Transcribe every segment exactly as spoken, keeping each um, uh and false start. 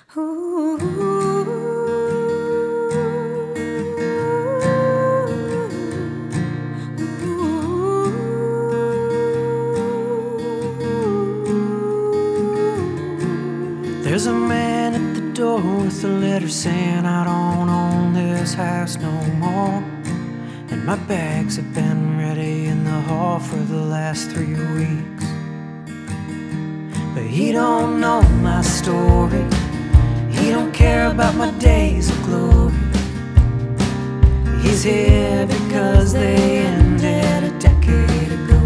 Ooh. There's a man at the door with a letter saying I don't own this house no more, and my bags have been ready in the hall for the last three weeks. But he don't know my story, he don't care about my days of glory. He's here because they ended a decade ago.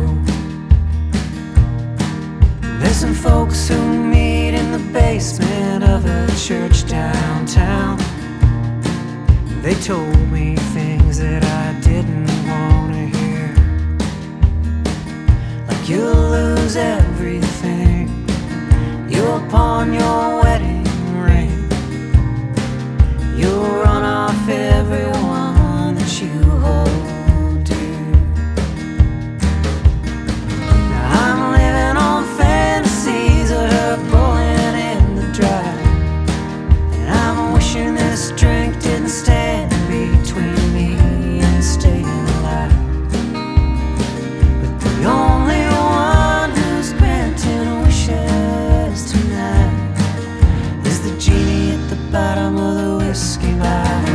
There's some folks who meet in the basement of a church downtown. They told me things that I didn't want to hear, like you'll lose everything, you'll pawn your wedding ring, you'll run off everyone that you hold dear. Now I'm living on fantasies of her pulling in the drive, and I'm wishing this drink didn't stand between me and staying alive. But the only one who's granting wishes tonight is the genie at the bottom of the whiskey bottle.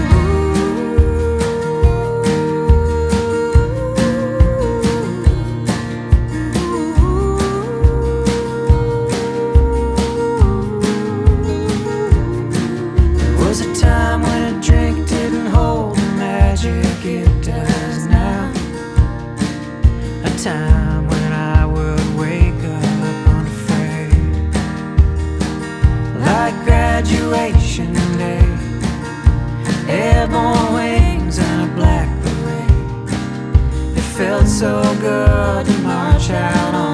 There was a time when a drink didn't hold the magic it does now, a time when I would wake up unafraid, like graduation day, airborne wings and a black parade. It felt so good to march out on